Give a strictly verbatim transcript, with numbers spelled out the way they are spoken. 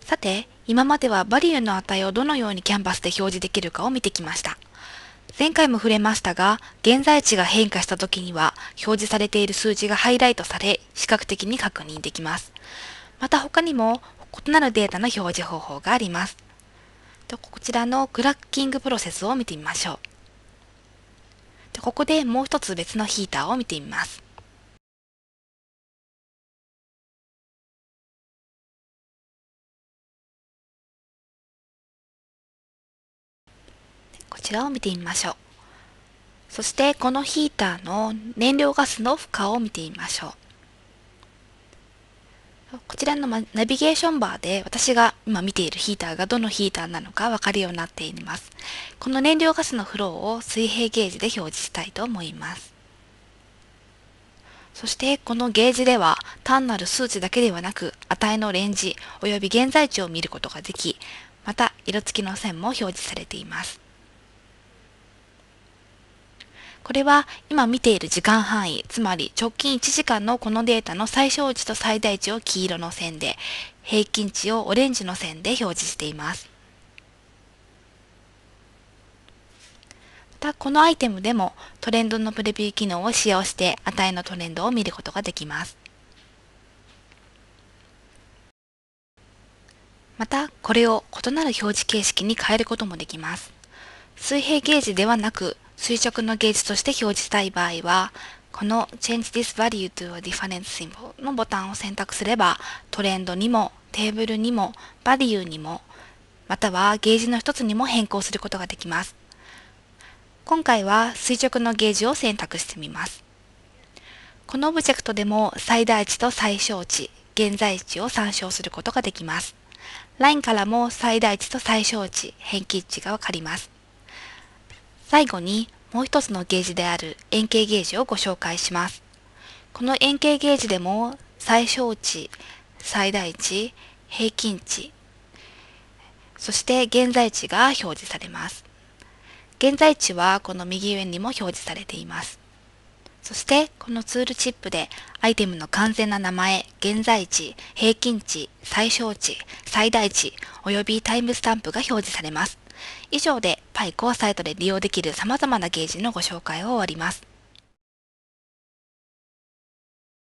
さて、今まではバリューの値をどのようにキャンバスで表示できるかを見てきました。前回も触れましたが、現在地が変化した時には、表示されている数字がハイライトされ、視覚的に確認できます。また他にも、異なるデータの表示方法があります。こちらのクラッキングプロセスを見てみましょう。ここでもう一つ別のヒーターを見てみます。こちらを見てみましょう。そしてこのヒーターの燃料ガスの負荷を見てみましょう。こちらのナビゲーションバーで私が今見ているヒーターがどのヒーターなのかわかるようになっています。この燃料ガスのフローを水平ゲージで表示したいと思います。そしてこのゲージでは単なる数値だけではなく値のレンジ及び現在地を見ることができ、また色付きの線も表示されています。これは今見ている時間範囲、つまり直近いちじかんのこのデータの最小値と最大値を黄色の線で、平均値をオレンジの線で表示しています。またこのアイテムでもトレンドのプレビュー機能を使用して値のトレンドを見ることができます。またこれを異なる表示形式に変えることもできます。水平ゲージではなく垂直のゲージとして表示したい場合は、この Change this value to a different symbol のボタンを選択すれば、トレンドにもテーブルにもバリューにも、またはゲージの一つにも変更することができます。今回は垂直のゲージを選択してみます。このオブジェクトでも最大値と最小値、現在値を参照することができます。ラインからも最大値と最小値、変均値がわかります。最後にもう一つのゲージである円形ゲージをご紹介します。この円形ゲージでも最小値、最大値、平均値、そして現在値が表示されます。現在値はこの右上にも表示されています。そしてこのツールチップでアイテムの完全な名前、現在値、平均値、最小値、最大値およびタイムスタンプが表示されます。以上で パイコ サイトで利用できる様々なゲージのご紹介を終わります。